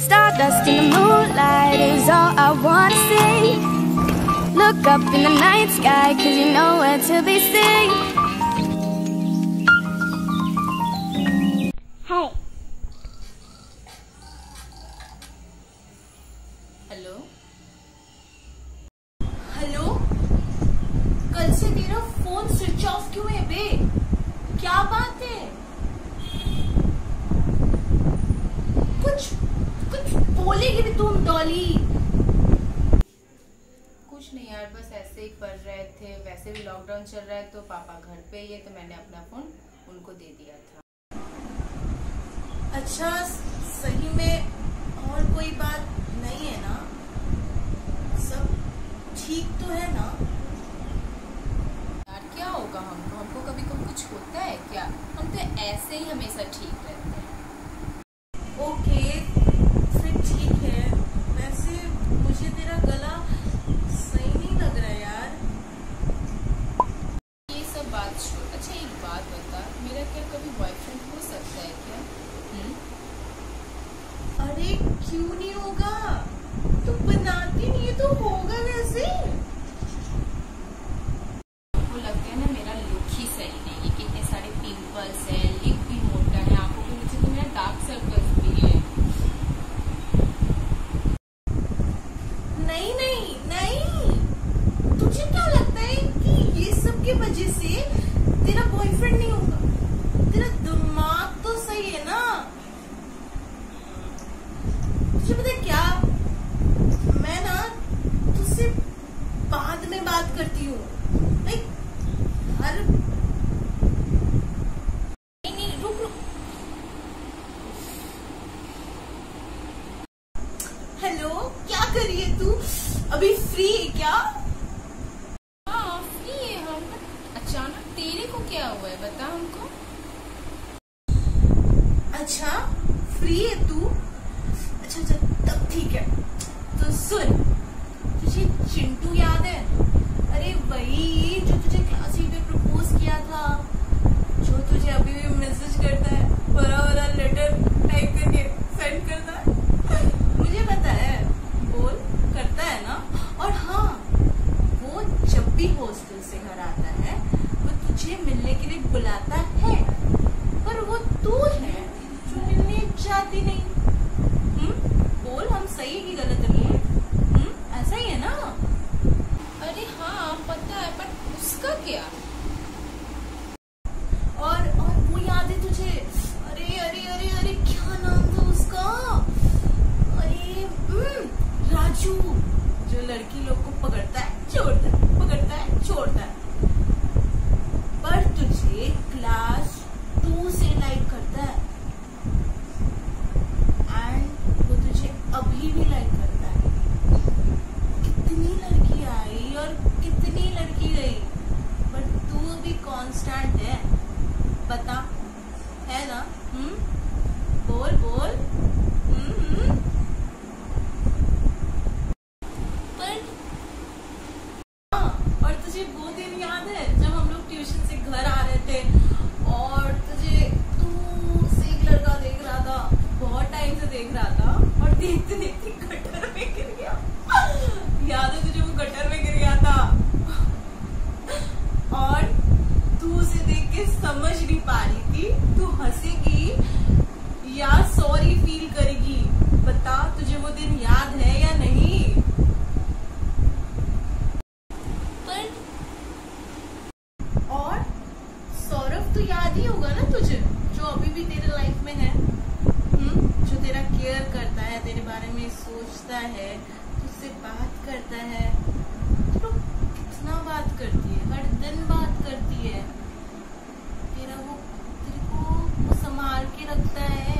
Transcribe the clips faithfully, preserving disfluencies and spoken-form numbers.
Stardust in the moonlight is all I wanna see. Look up in the night sky, cause you know where to be seen. Hey. Hello hello, कल से तेरा phone switch off क्यों है बे? क्या बात है? कुछ कुछ बोलेगी भी तुम डॉली? कुछ नहीं यार, बस ऐसे ही पढ़ रहे थे। वैसे भी लॉकडाउन चल रहा है तो पापा घर पे ही है, तो मैंने अपना फोन उनको दे दिया था। अच्छा, सही में और कोई बात नहीं है ना? सब ठीक तो है ना? यार क्या होगा हमको? हमको कभी कभी कुछ होता है क्या? हम तो ऐसे ही हमेशा ठीक रहते हैं। ओके, फिर ठीक है। वैसे मुझे तेरा गला सही नहीं लग रहा है यार। ये सब बात छोड़। अच्छा एक बात बता, मेरा क्या कभी बॉयफ्रेंड हो सकता है क्या? हुँ? अरे क्यों नहीं होगा? तू बनाती नहीं है तो होगा वैसे। वो लगता है ना मेरा लुक ही सही नहीं है। कितने सारे पिंपल्स है, लिप भी मोटा है, आंखों के नीचे तो मेरा डार्क सर्कल्स भी है। नहीं नहीं नहीं, तुझे क्या लगता है कि ये सब की वजह से तेरा बॉयफ्रेंड नहीं होगा? तेरा दिमाग तो सही है ना? तुझे पता है क्या, मैं ना तुझसे बाद में बात करती हूँ। लाइक हर नहीं नहीं, रुक रुक। हेलो, क्या कर रही है तू? अभी फ्री है क्या? हाँ फ्री है हम। अचानक तेरे को क्या हुआ है, बता हमको। अच्छा फ्री है तू? अच्छा अच्छा, तब ठीक है। तो सुन, तुझे चिंटू याद है? अरे वही जो तुझे क्लास में प्रपोज किया था, जो तुझे अभी भी मैसेज करता है, बड़ा बड़ा लेटर टाइप करके सेंड करता है। मुझे पता है, बोल करता है ना? और हाँ, वो जब भी हॉस्टल से घर आता है वो तुझे मिलने के लिए बुलाता है, पर वो तू है जो मिलने जाती नहीं। हम्म बोल, हम सही है कि गलत है? हम्म ऐसा ही है ना? अरे हाँ पता है, पर उसका क्या? और और वो याद है तुझे? अरे अरे अरे अरे क्या नाम था उसका? अरे हम्म राजू, जो लड़की लोग को पकड़ता है छोड़ता है, पकड़ता है छोड़ता है। पर तुझे क्लास टू से लाइक करता है, एंड वो तुझे अभी भी लाइक करता है। कितनी लड़की आई और कितनी लड़की गई, बट तू अभी कांस्टेंट है। बता, है ना? हम्म बोल बोल। हम्म पर हाँ, और तुझे वो दिन याद है जब हम लोग ट्यूशन से घर आ रहे थे और तुझे दूर से एक लड़का देख रहा था, बहुत टाइम से देख रहा था, और देखते देखते गटर में गिर गया। याद है तुझे? वो गटर में गिर गया था और तू उसे देख के समझ नहीं पा रही थी, तू हंसेगी या सॉरी फील करेगी? बता, तुझे वो दिन याद है या नहीं? पर और सौरभ तो याद ही होगा ना तुझे, जो अभी भी तेरे लाइफ में है। हम्म जो तेरा केयर करता है, तेरे बारे में सोचता है, तुझसे बात करता है। तो कितना बात करती है, हर दिन बात करती है। तेरा वो तेरे को वो संभाल के रखता है।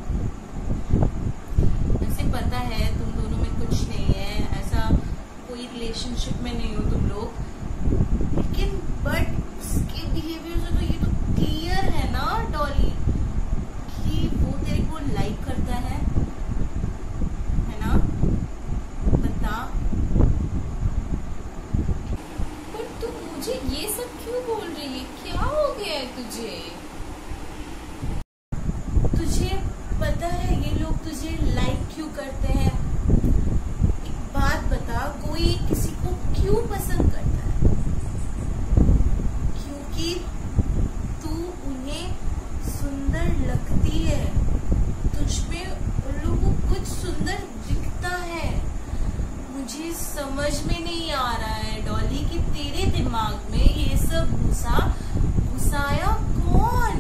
ऐसे पता है तुम दोनों में कुछ नहीं है, ऐसा कोई रिलेशनशिप में नहीं हो तुम लोग, लेकिन बट उसके बिहेवियर से तो ये तो क्लियर है ना डॉली कि वो तेरे को लाइक करता है, है ना? बता। पर तू मुझे ये सब क्यों बोल रही है? क्या हो गया है तुझे? तुझे पता है ये लोग तुझे लाइक क्यों करते हैं। एक बात बता, कोई किसी को क्यों पसंद करता है? क्योंकि तू उन्हें सुंदर लगती है, तुझ में उन लोगों को कुछ सुंदर दिखता है। मुझे समझ में नहीं आ रहा है डॉली कि तेरे दिमाग में ये सब घुसा घुसाया कौन?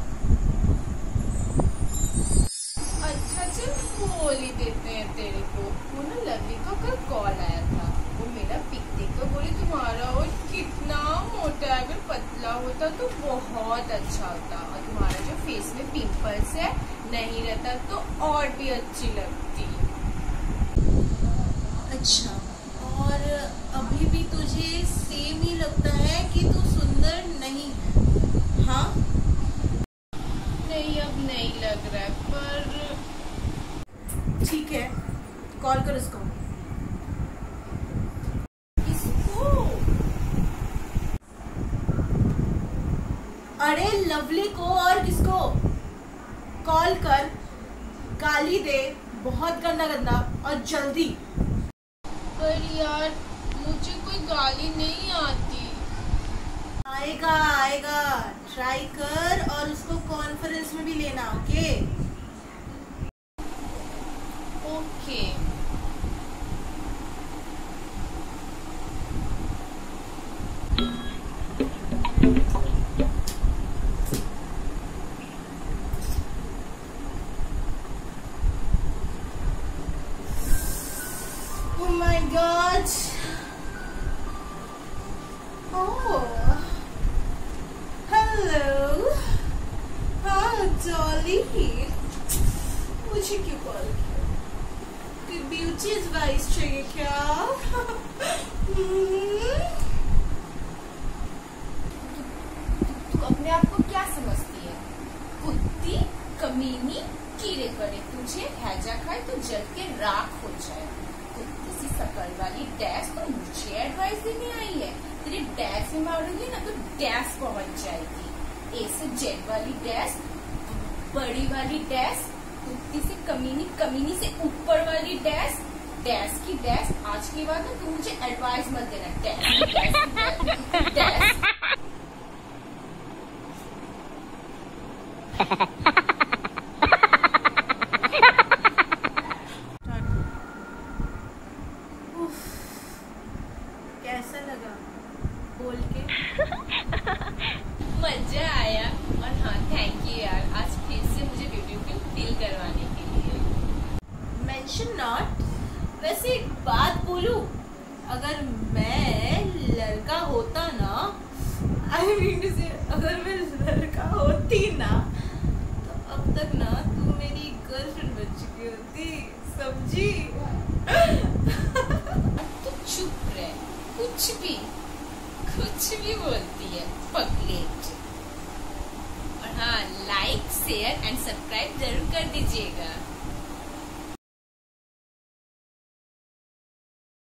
अच्छा चल बोल ही देते हैं तेरे को। वो ना लवी का कल कॉल आया था, वो मेरा पिक देखकर बोली तुम्हारा और कितना मोटा है, अगर पतला होता तो बहुत अच्छा होता, और तुम्हारा जो फेस में पिंपल्स है नहीं रहता तो और भी अच्छी लगती। अच्छा, और अभी भी तुझे सेम ही लगता है कि तू सुंदर नहीं है? हाँ? नहीं, अब नहीं लग रहा है, पर ठीक है, कॉल कर उसको। किसको? अरे लवली को, और किसको? कॉल कर, गाली दे, बहुत गंदा गंदा, और जल्दी। पर यार मुझे कोई गाली नहीं आती। आएगा आएगा, ट्राई कर, और उसको कॉन्फ्रेंस में भी लेना। Okay okay. Oh my God. Oh. Hello. हाँ डॉली, मुझे क्यों कॉल किया? कोई ब्यूटी एडवाइस चाहिए क्या? तू अपने आप को क्या समझती है? कुत्ती, कमीनी, कीड़े करे तुझे, हैजा खाए तो जल के राख हो जाए। कुत्ती सी शकल वाली डैश तो मुझे एडवाइस देने आई है। तेरे डैश में मारूंगी ना तो डैश पहुंच जाएगी। ए से जेड वाली डैश, बड़ी वाली डैश, कुत्ती से कमीनी, कमीनी से ऊपर वाली डैश, डैश की डैश। आज के बाद ना तू मुझे एडवाइस मत देना। Dash dash dash. कैसा लगा बोल के? मजा आया, और हाँ थैंक यू यार, आज फिर से मुझे ब्यूटीफुल फील करवाने के लिए। Mention not. वैसे एक बात बोलूं, अगर मैं लड़का होता ना, आई मीन टू से अगर मैं लड़का होती ना, तो अब तक ना तू मेरी गर्लफ्रेंड बन चुकी होती, समझी? तो चुप रहे, कुछ भी कुछ भी बोलती है पगलेट। और हाँ, लाइक शेयर एंड सब्सक्राइब जरूर कर दीजिएगा।